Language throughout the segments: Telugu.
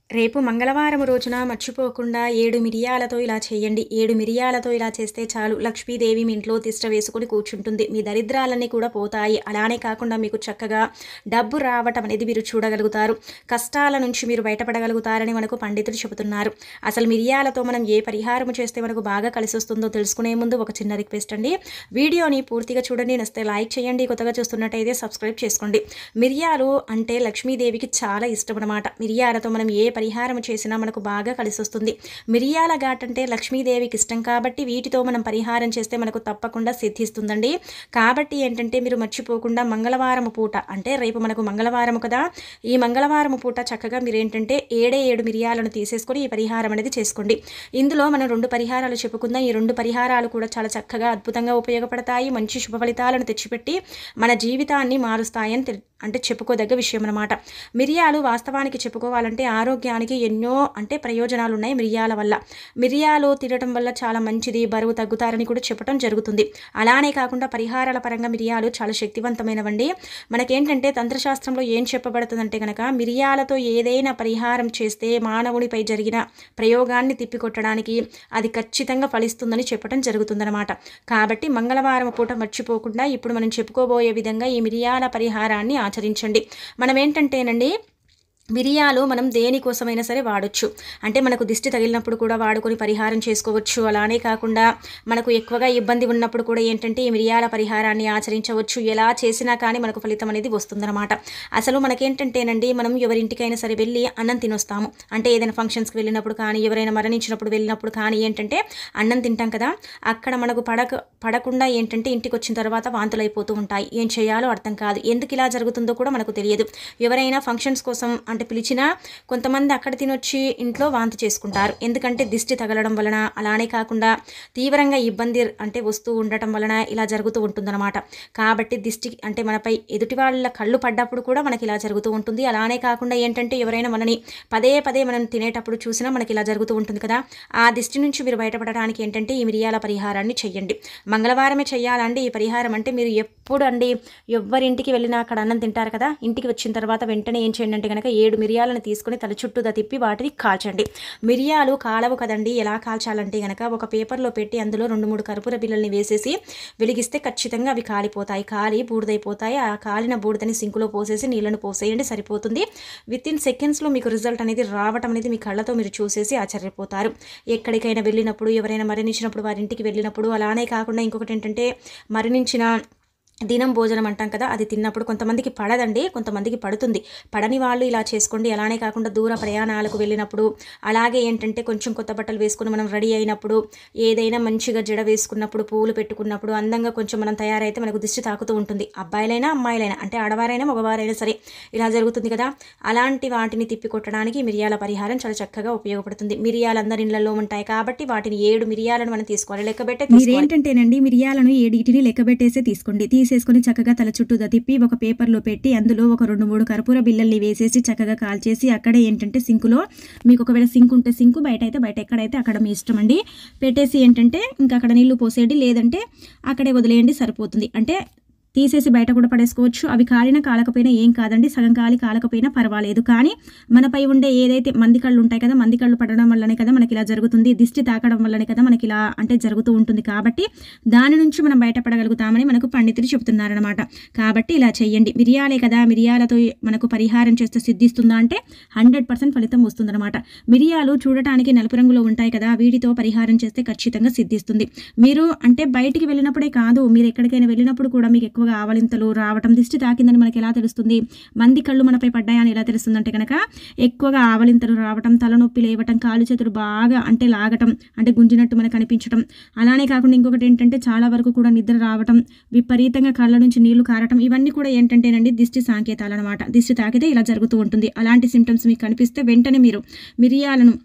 రేపు మంగళవారం రోజున మర్చిపోకుండా 7 మిరియాలతో ఇలా చేయండి. 7 మిరియాలతో ఇలా చేస్తే చాలు లక్ష్మీదేవి మీ ఇంట్లో తిష్ట వేసుకొని కూర్చుంటుంది. మీ దరిద్రాలన్నీ కూడా పోతాయి. అలానే కాకుండా మీకు చక్కగా డబ్బు రావటం అనేది మీరు చూడగలుగుతారు. కష్టాల నుంచి మీరు బయటపడగలుగుతారని మనకు పండితులు చెబుతున్నారు. అసలు మిరియాలతో మనం ఏ పరిహారం చేస్తే మనకు బాగా కలిసి వస్తుందో తెలుసుకునే ముందు ఒక చిన్న రిక్వెస్ట్ అండి. వీడియోని పూర్తిగా చూడండి, నచ్చితే లైక్ చేయండి, కొత్తగా చూస్తున్నట్టయితే సబ్స్క్రైబ్ చేసుకోండి. మిరియాలు అంటే లక్ష్మీదేవికి చాలా ఇష్టం అన్నమాట. మిరియాలతో మనం ఏ పరిహారం చేసినా మనకు బాగా కలిసి వస్తుంది. మిరియాల ఘాట్ అంటే లక్ష్మీదేవికి ఇష్టం కాబట్టి వీటితో మనం పరిహారం చేస్తే మనకు తప్పకుండా సిద్ధిస్తుందండి. కాబట్టి ఏంటంటే మీరు మర్చిపోకుండా మంగళవారం పూట, అంటే రేపు మనకు మంగళవారం కదా, ఈ మంగళవారం పూట చక్కగా మీరు ఏంటంటే 7 మిరియాలను తీసేసుకొని ఈ పరిహారం అనేది చేసుకోండి. ఇందులో మనం 2 పరిహారాలు చెప్పుకుందాం. ఈ 2 పరిహారాలు కూడా చాలా చక్కగా అద్భుతంగా ఉపయోగపడతాయి. మంచి శుభ ఫలితాలను తెచ్చిపెట్టి మన జీవితాన్ని మారుస్తాయని అంటే చెప్పుకోదగ్గ విషయం అన్నమాట. మిరియాలు వాస్తవానికి చెప్పుకోవాలంటే ఆరోగ్యానికి ఎన్నో అంటే ప్రయోజనాలు ఉన్నాయి మిరియాల వల్ల. మిరియాలు తినడం వల్ల చాలా మంచిది, బరువు తగ్గుతారని కూడా చెప్పడం జరుగుతుంది. అలానే కాకుండా పరిహారాల పరంగా మిరియాలు చాలా శక్తివంతమైనవండి. మనకేంటంటే తంత్రశాస్త్రంలో ఏం చెప్పబడుతుందంటే కనుక మిరియాలతో ఏదైనా పరిహారం చేస్తే మానవునిపై జరిగిన ప్రయోగాన్ని తిప్పికొట్టడానికి అది ఖచ్చితంగా ఫలిస్తుందని చెప్పడం జరుగుతుందన్నమాట. కాబట్టి మంగళవారం పూట మర్చిపోకుండా ఇప్పుడు మనం చెప్పుకోబోయే విధంగా ఈ మిరియాల పరిహారాన్ని ఆచరించండి. మనం ఏంటంటేనండి, మిరియాలు మనం దేనికోసమైనా సరే వాడొచ్చు. అంటే మనకు దిష్టి తగిలినప్పుడు కూడా వాడుకొని పరిహారం చేసుకోవచ్చు. అలానే కాకుండా మనకు ఎక్కువగా ఇబ్బంది ఉన్నప్పుడు కూడా ఏంటంటే ఈ మిరియాల పరిహారాన్ని ఆచరించవచ్చు. ఎలా చేసినా కానీ మనకు ఫలితం అనేది వస్తుందన్నమాట. అసలు మనకేంటంటేనండి, మనం ఎవరింటికైనా సరే వెళ్ళి అన్నం తినొస్తాము. అంటే ఏదైనా ఫంక్షన్స్కి వెళ్ళినప్పుడు కానీ, ఎవరైనా మరణించినప్పుడు వెళ్ళినప్పుడు కానీ ఏంటంటే అన్నం తింటాం కదా, అక్కడ మనకు పడకుండా ఏంటంటే ఇంటికి వచ్చిన తర్వాత వాంతులు అయిపోతూ ఉంటాయి. ఏం చేయాలో అర్థం కాదు. ఎందుకు ఇలా జరుగుతుందో కూడా మనకు తెలియదు. ఎవరైనా ఫంక్షన్స్ కోసం అంటే పిలిచినా కొంతమంది అక్కడ తినొచ్చి ఇంట్లో వాంతి చేసుకుంటారు. ఎందుకంటే దిష్టి తగలడం వలన, అలానే కాకుండా తీవ్రంగా ఇబ్బంది అంటే వస్తూ ఉండటం వలన ఇలా జరుగుతూ ఉంటుందన్నమాట. కాబట్టి దిష్టి అంటే మనపై ఎదుటి వాళ్ళ కళ్ళు పడ్డప్పుడు కూడా మనకి ఇలా జరుగుతూ ఉంటుంది. అలానే కాకుండా ఏంటంటే ఎవరైనా మనని పదే పదే మనం తినేటప్పుడు చూసినా మనకి ఇలా జరుగుతూ ఉంటుంది కదా, ఆ దిష్టి నుంచి మీరు బయటపడడానికి ఏంటంటే ఈ మిరియాల పరిహారాన్ని చెయ్యండి. మంగళవారమే చెయ్యాలండి ఈ పరిహారం. అంటే మీరు ఎప్పుడు అండి ఎవరింటికి వెళ్ళినా అక్కడ అన్నం తింటారు కదా, ఇంటికి వచ్చిన తర్వాత వెంటనే ఏం చేయండి అంటే కనుక 7 మిరియాలను తీసుకుని తల చుట్టూదా తిప్పి వాటిని కాల్చండి. మిరియాలు కాలవు కదండి, ఎలా కాల్చాలంటే కనుక ఒక పేపర్లో పెట్టి అందులో 2-3 కర్పూర బిళ్ళల్ని వేసేసి వెలిగిస్తే ఖచ్చితంగా అవి కాలిపోతాయి. కాలి బూడిదైపోతాయి. ఆ కాలిన బూడిదని సింకులో పోసేసి నీళ్ళను పోసేయండి, సరిపోతుంది. వితిన్ సెకండ్స్లో మీకు రిజల్ట్ అనేది రావటం అనేది మీ కళ్ళతో మీరు చూసేసి ఆశ్చర్యపోతారు. ఎక్కడికైనా వెళ్ళినప్పుడు, ఎవరైనా మరణించినప్పుడు వారి ఇంటికి వెళ్ళినప్పుడు, అలానే కాకుండా ఇంకొకటి ఏంటంటే మరణించిన దినం భోజనం అంటాం కదా, అది తిన్నప్పుడు కొంతమందికి పడదండి, కొంతమందికి పడుతుంది. పడని వాళ్ళు ఇలా చేసుకోండి. అలానే కాకుండా దూర ప్రయాణాలకు వెళ్ళినప్పుడు, అలాగే ఏంటంటే కొంచెం కొత్త బట్టలు వేసుకుని మనం రెడీ అయినప్పుడు, ఏదైనా మంచిగా జడ వేసుకున్నప్పుడు, పూలు పెట్టుకున్నప్పుడు అందంగా కొంచెం మనం తయారైతే మనకు దిష్టి తాకుతూ ఉంటుంది. అబ్బాయిలైనా అమ్మాయిలైనా, అంటే ఆడవారైనా మగవారైనా సరే ఇలా జరుగుతుంది కదా, అలాంటి వాటిని తిప్పికొట్టడానికి మిరియాల పరిహారం చాలా చక్కగా ఉపయోగపడుతుంది. మిరియాలు అందరి ఇళ్లలో ఉంటాయి కాబట్టి వాటిని 7 మిరియాలను మనం తీసుకోవాలి. లెక్కబెట్టే మీరేంటంటేనండి మిరియాలను 7 లెక్కబెట్టేసే తీసుకోండి. తీసేసుకొని చక్కగా తల చుట్టూదా తిప్పి ఒక పేపర్లో పెట్టి అందులో ఒక 2-3 కర్పూర బిళ్ళల్ని వేసేసి చక్కగా కాల్చేసి అక్కడే ఏంటంటే సింకులో, మీకు ఒకవేళ సింక్ ఉంటే సింకు, బయట అయితే బయట, ఎక్కడైతే అక్కడ మీ ఇష్టం అండి, పెట్టేసి ఏంటంటే ఇంకా అక్కడ నీళ్లు పోసేయండి, లేదంటే అక్కడే వదిలేయండి, సరిపోతుంది. అంటే తీసేసి బయట కూడా పడేసుకోవచ్చు. అవి కాలినా కాలకపోయినా ఏం కాదండి, సగం కాలి కాలకపోయినా పర్వాలేదు. కానీ మనపై ఉండే ఏదైతే మంది కళ్ళు ఉంటాయి కదా, మంది కళ్ళు పడడం వల్లనే కదా మనకి ఇలా జరుగుతుంది, దిష్టి తాకడం వల్లనే కదా మనకి ఇలా అంటే జరుగుతూ ఉంటుంది. కాబట్టి దాని నుంచి మనం బయటపడగలుగుతామని మనకు పండితులు చెబుతున్నారనమాట. కాబట్టి ఇలా చెయ్యండి. మిరియాలే కదా, మిరియాలతో మనకు పరిహారం చేస్తే సిద్ధిస్తుందా అంటే 100% ఫలితం వస్తుందన్నమాట. మిరియాలు చూడటానికి నలుపు రంగులో ఉంటాయి కదా, వీటితో పరిహారం చేస్తే ఖచ్చితంగా సిద్ధిస్తుంది. మీరు అంటే బయటికి వెళ్ళినప్పుడే కాదు, మీరు ఎక్కడికైనా వెళ్ళినప్పుడు కూడా మీకు ఎక్కువ ఆవలింతలు రావటం, దిష్టి తాకిందని మనకి ఎలా తెలుస్తుంది, మంది కళ్ళు మనపై పడ్డాయని ఎలా తెలుస్తుంది అంటే కనుక ఎక్కువగా ఆవలింతలు రావటం, తలనొప్పి లేవటం, కాలు చేతులు బాగా అంటే లాగటం, అంటే గుంజినట్టు మనకు అనిపించడం, అలానే కాకుండా ఇంకొకటి ఏంటంటే చాలా వరకు కూడా నిద్ర రావటం, విపరీతంగా కళ్ళ నుంచి నీళ్లు కారటం, ఇవన్నీ కూడా ఏంటంటేనండి దిష్టి సంకేతాలు అనమాట. దిష్టి తాకితే ఇలా జరుగుతూ ఉంటుంది. అలాంటి సిమ్టమ్స్ మీకు కనిపిస్తే వెంటనే మీరు మిరియాలను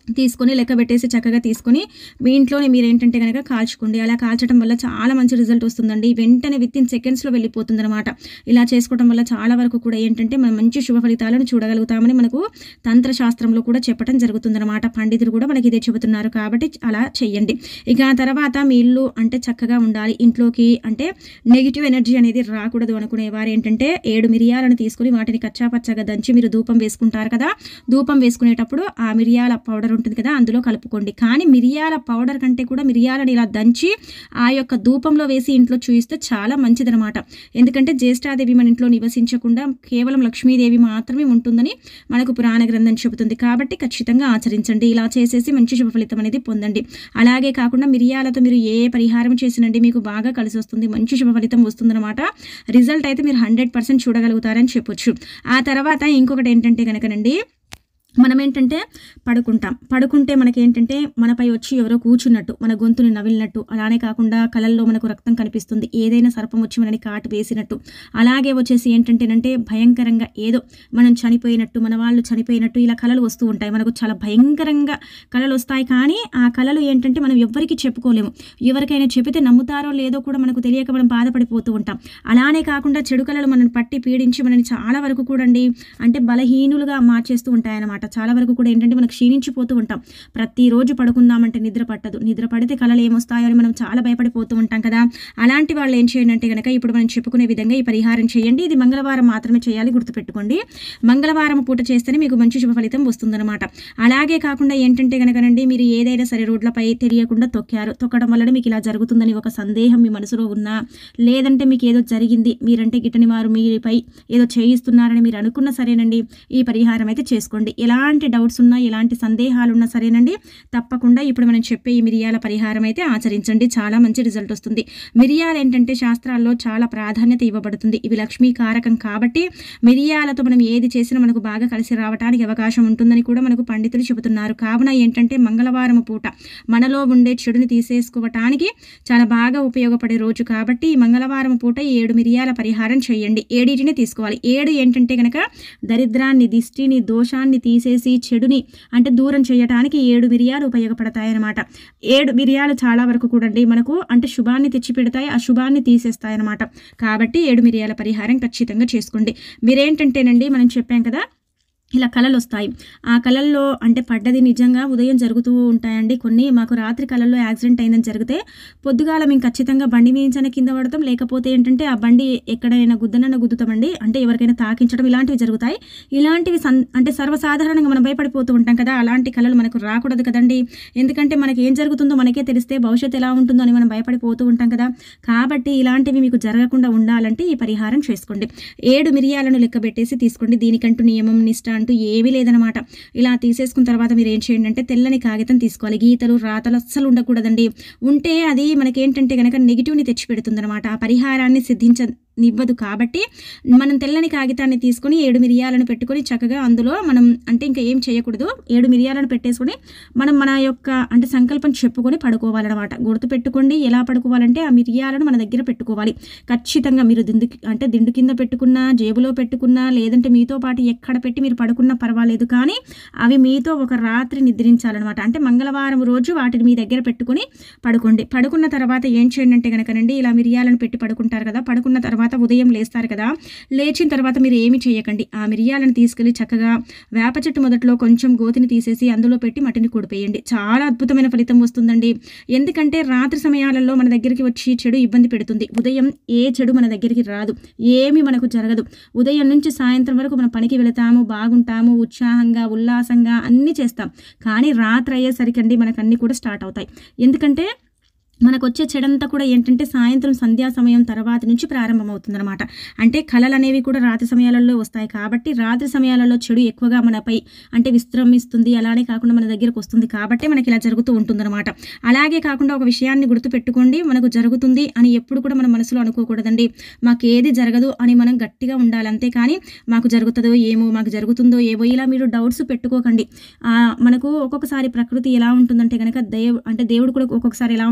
తీసుకొని లెక్క పెట్టేసి చక్కగా తీసుకొని మీ ఇంట్లోనే మీరు ఏంటంటే కనుక కాల్చుకోండి. అలా కాల్చడం వల్ల చాలా మంచి రిజల్ట్ వస్తుందండి. వెంటనే వితిన్ సెకండ్స్లో వెళ్ళిపోతుంది అనమాట. ఇలా చేసుకోవడం వల్ల చాలా వరకు కూడా ఏంటంటే మనం మంచి శుభ ఫలితాలను చూడగలుగుతామని మనకు తంత్రశాస్త్రంలో కూడా చెప్పడం జరుగుతుందన్నమాట. పండితులు కూడా మనకి ఇదే చెబుతున్నారు కాబట్టి అలా చెయ్యండి. ఇక తర్వాత మీ ఇల్లు అంటే చక్కగా ఉండాలి, ఇంట్లోకి అంటే నెగిటివ్ ఎనర్జీ అనేది రాకూడదు అనుకునే వారు ఏంటంటే 7 మిరియాలను తీసుకొని వాటిని కచ్చాపచ్చగా దంచి మీరు ధూపం వేసుకుంటారు కదా, ధూపం వేసుకునేటప్పుడు ఆ మిరియాల పౌడర్ ఉంటుంది కదా అందులో కలుపుకోండి. కానీ మిరియాల పౌడర్ కంటే కూడా మిరియాలను ఇలా దంచి ఆ యొక్క ధూపంలో వేసి ఇంట్లో చూయిస్తే చాలా మంచిదనమాట. ఎందుకంటే జ్యేష్ఠాదేవి మన ఇంట్లో నివసించకుండా కేవలం లక్ష్మీదేవి మాత్రమే ఉంటుందని మనకు పురాణ గ్రంథం చెబుతుంది. కాబట్టి ఖచ్చితంగా ఆచరించండి. ఇలా చేసేసి మంచి శుభ ఫలితం అనేది పొందండి. అలాగే కాకుండా మిరియాలతో మీరు ఏ పరిహారం చేసినండి మీకు బాగా కలిసి వస్తుంది, మంచి శుభ ఫలితం వస్తుందన్నమాట. రిజల్ట్ అయితే మీరు 100% చూడగలుగుతారని చెప్పొచ్చు. ఆ తర్వాత ఇంకొకటి ఏంటంటే కనుకనండి, మనం ఏంటంటే పడుకుంటే మనకేంటంటే మనపై వచ్చి ఎవరో కూర్చున్నట్టు, మన గొంతుని నవిలినట్టు, అలానే కాకుండా కళల్లో మనకు రక్తం కనిపిస్తుంది, ఏదైనా సర్పం వచ్చి మనని కాటు వేసినట్టు, అలాగే వచ్చేసి ఏంటంటేనంటే భయంకరంగా ఏదో మనం చనిపోయినట్టు, మన వాళ్ళు చనిపోయినట్టు ఇలా కళలు వస్తూ ఉంటాయి. మనకు చాలా భయంకరంగా కళలు వస్తాయి. కానీ ఆ కళలు ఏంటంటే మనం ఎవ్వరికీ చెప్పుకోలేము. ఎవరికైనా చెబితే నమ్ముతారో లేదో కూడా మనకు తెలియక మనం బాధపడిపోతూ ఉంటాం. అలానే కాకుండా చెడు కళలు మనని పట్టి పీడించి మనని చాలా వరకు కూడా అంటే బలహీనులుగా మార్చేస్తూ ఉంటాయన్నమాట. చాలా వరకు కూడా ఏంటంటే మనకు క్షీణించిపోతూ ఉంటాం. ప్రతిరోజు పడుకుందామంటే నిద్ర పట్టదు, నిద్ర పడితే కళలు ఏమొస్తాయో అని మనం చాలా భయపడిపోతూ ఉంటాం కదా. అలాంటి వాళ్ళు ఏం చేయండి అంటే కనుక ఇప్పుడు మనం చెప్పుకునే విధంగా ఈ పరిహారం చేయండి. ఇది మంగళవారం మాత్రమే చేయాలి, గుర్తుపెట్టుకోండి. మంగళవారం పూట చేస్తేనే మీకు మంచి శుభ ఫలితం వస్తుందన్నమాట. అలాగే కాకుండా ఏంటంటే కనుకనండి, మీరు ఏదైనా సరే రోడ్లపై తెలియకుండా తొక్కడం వల్ల మీకు ఇలా జరుగుతుందని ఒక సందేహం మీ మనసులో ఉన్నా, లేదంటే మీకు ఏదో జరిగింది, మీరంటే గిట్టని వారు మీపై ఏదో చేయిస్తున్నారని మీరు అనుకున్నా సరేనండి, ఈ పరిహారం అయితే చేసుకోండి. ఎలాంటి డౌట్స్ ఉన్నా, ఎలాంటి సందేహాలు ఉన్నా సరేనండి, తప్పకుండా ఇప్పుడు మనం చెప్పే ఈ మిరియాల పరిహారం అయితే ఆచరించండి. చాలా మంచి రిజల్ట్ వస్తుంది. మిరియాలు ఏంటంటే శాస్త్రాల్లో చాలా ప్రాధాన్యత ఇవ్వబడుతుంది. ఇవి లక్ష్మీ కారకం కాబట్టి మిరియాలతో మనం ఏది చేసినా మనకు బాగా కలిసి రావడానికి అవకాశం ఉంటుందని కూడా మనకు పండితులు చెబుతున్నారు. కావున ఏంటంటే మంగళవారం పూట మనలో ఉండే చెడుని తీసేసుకోవటానికి చాలా బాగా ఉపయోగపడే రోజు కాబట్టి ఈ మంగళవారం పూట 7 మిరియాల పరిహారం చేయండి. 7 తీసుకోవాలి. 7 ఏంటంటే కనుక దరిద్రాన్ని, దిష్టిని, దోషాన్ని తీసేసి చెడుని అంటే దూరం చేయడానికి 7 మిరియాలు ఉపయోగపడతాయన్నమాట. 7 మిరియాలు చాలా వరకు కూడా మనకు అంటే శుభాన్ని తెచ్చిపెడతాయి, అశుభాన్ని తీసేస్తాయన్నమాట. కాబట్టి 7 మిరియాల పరిహారం ఖచ్చితంగా చేసుకోండి. మీరేంటంటేనండి మనం చెప్పాం కదా ఇలా కళలు వస్తాయి. ఆ కళల్లో అంటే పడ్డది నిజంగా ఉదయం జరుగుతూ ఉంటాయండి. కొన్ని మాకు రాత్రి కళల్లో యాక్సిడెంట్ అయిందని జరిగితే పొద్దుగాల మేము ఖచ్చితంగా బండి మీంచన కింద పడతాం, లేకపోతే ఏంటంటే ఆ బండి ఎక్కడైనా గుద్దతామండి. అంటే ఎవరికైనా తాకించడం ఇలాంటివి జరుగుతాయి. ఇలాంటివి అంటే సర్వసాధారణంగా మనం భయపడిపోతూ ఉంటాం కదా. అలాంటి కళలు మనకు రాకూడదు కదండి. ఎందుకంటే మనకి ఏం జరుగుతుందో మనకే తెలిస్తే భవిష్యత్తు ఎలా ఉంటుందో అని మనం భయపడిపోతూ ఉంటాం కదా. కాబట్టి ఇలాంటివి మీకు జరగకుండా ఉండాలంటే ఈ పరిహారం చేసుకోండి. 7 మిరియాలను లెక్కబెట్టేసి తీసుకోండి. దీనికంటూ నియమం, నిష్ట అంటూ ఏమీ లేదనమాట. ఇలా తీసేసుకున్న తర్వాత మీరు ఏం చేయండి అంటే తెల్లని కాగితం తీసుకోవాలి. గీతలు, రాతలు అస్సలు ఉండకూడదండి. ఉంటే అది మనకేంటంటే కనుక నెగిటివ్ని తెచ్చిపెడుతుంది అనమాట. ఆ పరిహారాన్ని సిద్ధించనివ్వదు. కాబట్టి మనం తెల్లని కాగితాన్ని తీసుకొని 7 మిరియాలను పెట్టుకొని చక్కగా అందులో మనం అంటే ఇంకా ఏం చేయకూడదు. 7 మిరియాలను పెట్టేసుకొని మనం మన యొక్క అంటే సంకల్పం చెప్పుకొని పడుకోవాలన్నమాట. గుర్తుపెట్టుకోండి ఎలా పడుకోవాలంటే ఆ మిరియాలను మన దగ్గర పెట్టుకోవాలి. ఖచ్చితంగా మీరు దిండు కింద పెట్టుకున్నా, జేబులో పెట్టుకున్నా, లేదంటే మీతో పాటు ఎక్కడ పెట్టి మీరు పడుకున్నా పర్వాలేదు. కానీ అవి మీతో ఒక రాత్రి నిద్రించాలన్నమాట. అంటే మంగళవారం రోజు వాటిని మీ దగ్గర పెట్టుకుని పడుకోండి. పడుకున్న తర్వాత ఏం చేయండి అంటే కనుకనండి ఇలా మిరియాలను పెట్టి పడుకుంటారు కదా. పడుకున్న తర్వాత ఉదయం లేస్తారు కదా. లేచిన తర్వాత మీరు ఏమి చేయకండి. ఆ మిరియాలను తీసుకెళ్లి చక్కగా వేప చెట్టు మొదట్లో కొంచెం గోతిని తీసేసి అందులో పెట్టి మట్టిని కూడిపేయండి. చాలా అద్భుతమైన ఫలితం వస్తుందండి. ఎందుకంటే రాత్రి సమయాలలో మన దగ్గరికి వచ్చి చెడు ఇబ్బంది పెడుతుంది. ఉదయం ఏ చెడు మన దగ్గరికి రాదు, ఏమి మనకు జరగదు. ఉదయం నుంచి సాయంత్రం వరకు మనం పనికి వెళతాము, బాగుంటాము, ఉత్సాహంగా, ఉల్లాసంగా అన్నీ చేస్తాం. కానీ రాత్రి అయ్యేసరికి అండి మనకు అన్నీ కూడా స్టార్ట్ అవుతాయి. ఎందుకంటే మనకు వచ్చే చెడంతా కూడా ఏంటంటే సాయంత్రం సంధ్యా సమయం తర్వాత నుంచి ప్రారంభమవుతుందన్నమాట. అంటే కళలు అనేవి కూడా రాత్రి సమయాలలో వస్తాయి. కాబట్టి రాత్రి సమయాలలో చెడు ఎక్కువగా మనపై అంటే విశ్రమిస్తుంది. అలానే కాకుండా మన దగ్గరకు వస్తుంది. కాబట్టి మనకి ఇలా జరుగుతూ ఉంటుందన్నమాట. అలాగే కాకుండా ఒక విషయాన్ని గుర్తుపెట్టుకోండి, మనకు జరుగుతుంది అని ఎప్పుడు కూడా మన మనసులో అనుకోకూడదండి. మాకు ఏది జరగదు అని మనం గట్టిగా ఉండాలి. అంతేకాని మాకు జరుగుతుందో ఏమో, మాకు జరుగుతుందో ఏమో ఇలా మీరు డౌట్స్ పెట్టుకోకండి. మనకు ఒక్కొక్కసారి ప్రకృతి ఎలా ఉంటుందంటే కనుక దేవుడు కూడా ఒక్కొక్కసారి ఎలా ఉంటాడంటే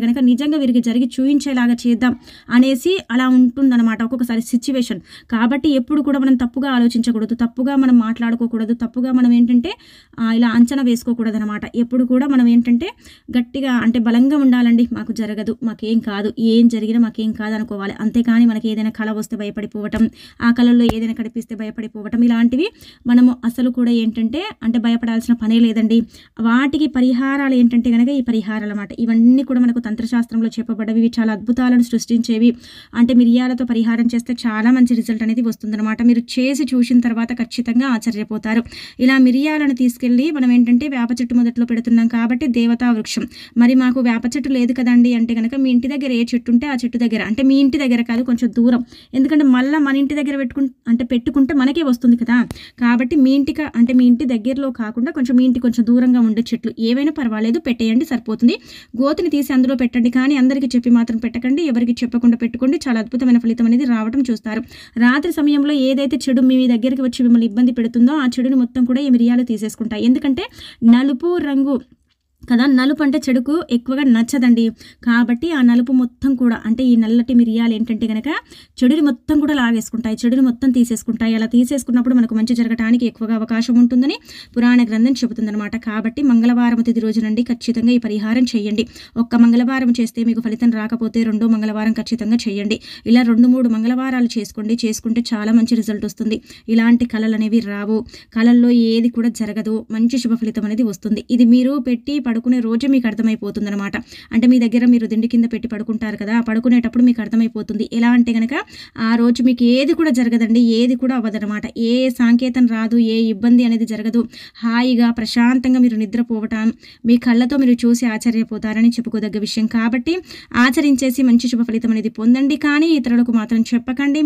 కనుక నిజంగా వీరికి జరిగి చూయించేలాగా చేద్దాం అనేసి అలా ఉంటుందన్నమాట ఒక్కొక్కసారి సిచ్యువేషన్. కాబట్టి ఎప్పుడు కూడా మనం తప్పుగా ఆలోచించకూడదు, తప్పుగా మనం మాట్లాడుకోకూడదు, తప్పుగా మనం ఏంటంటే ఇలా అంచనా వేసుకోకూడదు అనమాట. ఎప్పుడు కూడా మనం ఏంటంటే గట్టిగా అంటే బలంగా ఉండాలండి. మాకు జరగదు, మాకేం కాదు, ఏం జరిగినా మాకేం కాదు అనుకోవాలి. అంతేకాని మనకి ఏదైనా కళ వస్తే భయపడిపోవటం, ఆ కళల్లో ఏదైనా కనిపిస్తే భయపడిపోవటం, ఇలాంటివి మనము అసలు కూడా ఏంటంటే అంటే భయపడాల్సిన పనే లేదండి. వాటికి పరిహారాలు ఏంటంటే కనుక ఈ పరిహారాలు అన్నమాట. ఇవన్నీ కూడా మనకు తంత్రశాస్త్రంలో చెప్పబడ్డవి. ఇవి చాలా అద్భుతాలను సృష్టించేవి. అంటే మిరియాలతో పరిహారం చేస్తే చాలా మంచి రిజల్ట్ అనేది వస్తుందన్నమాట. మీరు చేసి చూసిన తర్వాత ఖచ్చితంగా ఆశ్చర్యపోతారు. ఇలా మిరియాలను తీసుకెళ్ళి మనం ఏంటంటే వేప చెట్టు మొదట్లో పెడుతున్నాం కాబట్టి దేవతా వృక్షం. మరి మాకు వేప చెట్టు లేదు కదండి అంటే కనుక మీ ఇంటి దగ్గర ఏ చెట్టు ఉంటే ఆ చెట్టు దగ్గర, అంటే మీ ఇంటి దగ్గర కాదు కొంచెం దూరం, ఎందుకంటే మళ్ళీ మన ఇంటి దగ్గర పెట్టుకుంటే మనకే వస్తుంది కదా. కాబట్టి మీ ఇంటి దగ్గరలో కాకుండా కొంచెం మీ ఇంటి కొంచెం దూరంగా ఉండే చెట్లు ఏవైనా పర్వాలేదు, పెట్టేయండి సరిపోతుంది. గోతిని తీసి అందులో పెట్టండి, కానీ అందరికీ చెప్పి మాత్రం పెట్టకండి, ఎవరికి చెప్పకుండా పెట్టుకోండి. చాలా అద్భుతమైన ఫలితం అనేది రావడం చూస్తారు. రాత్రి సమయంలో ఏదైతే చెడు మీ దగ్గరికి వచ్చి మిమ్మల్ని ఇబ్బంది పెడుతుందో ఆ చెడుని మొత్తం కూడా ఈ మిరియాలు తీసేసుకుంటాయి. ఎందుకంటే నలుపు రంగు కదా, నలుపు అంటే చెడుకు ఎక్కువగా నచ్చదండి. కాబట్టి ఆ నలుపు మొత్తం కూడా అంటే ఈ నల్లటి మిరియాలు ఏంటంటే కనుక చెడుని మొత్తం కూడా లాగేసుకుంటాయి, చెడుని మొత్తం తీసేసుకుంటాయి. అలా తీసేసుకున్నప్పుడు మనకు మంచి జరగడానికి ఎక్కువగా అవకాశం ఉంటుందని పురాణ గ్రంథం చెబుతుందన్నమాట. కాబట్టి మంగళవారం తిథి రోజు నుండి ఖచ్చితంగా ఈ పరిహారం చేయండి. ఒక్క మంగళవారం చేస్తే మీకు ఫలితం రాకపోతే రెండో మంగళవారం ఖచ్చితంగా చేయండి. ఇలా 2-3 మంగళవారాలు చేసుకుంటే చాలా మంచి రిజల్ట్ వస్తుంది. ఇలాంటి కళలు అనేవి రావు, కళల్లో ఏది కూడా జరగదు, మంచి శుభ ఫలితం అనేది వస్తుంది. ఇది మీరు పెట్టి పడుకునే రోజే మీకు అర్థమైపోతుంది అనమాట. అంటే మీ దగ్గర మీరు దిండి కింద పెట్టి పడుకుంటారు కదా, పడుకునేటప్పుడు మీకు అర్థమైపోతుంది. ఎలా అంటే కనుక ఆ రోజు మీకు ఏది కూడా జరగదండి, ఏది కూడా అవ్వదనమాట. ఏ సంకేతం రాదు, ఏ ఇబ్బంది అనేది జరగదు. హాయిగా ప్రశాంతంగా మీరు నిద్రపోవటం మీ కళ్ళతో మీరు చూసి ఆశ్చర్యపోతారని చెప్పుకోదగ్గ విషయం. కాబట్టి ఆచరించేసి మంచి శుభ ఫలితం అనేది పొందండి. కానీ ఇతరులకు మాత్రం చెప్పకండి.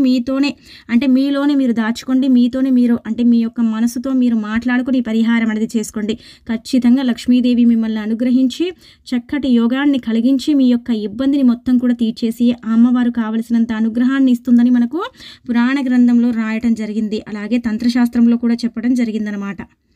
మీలోనే మీరు దాచుకోండి. మీతోనే మీరు అంటే మీ యొక్క మనసుతో మీరు మాట్లాడుకుని పరిహారం అనేది చేసుకోండి. ఖచ్చితంగా లక్ష్మీదేవి మిమ్మల్ని అనుగ్రహించి చక్కటి యోగాన్ని కలిగించి మీ యొక్క ఇబ్బందిని మొత్తం కూడా తీర్చేసి అమ్మవారు కావలసినంత అనుగ్రహాన్ని ఇస్తుందని మనకు పురాణ గ్రంథంలో రాయటం జరిగింది. అలాగే తంత్రశాస్త్రంలో కూడా చెప్పడం జరిగిందనమాట.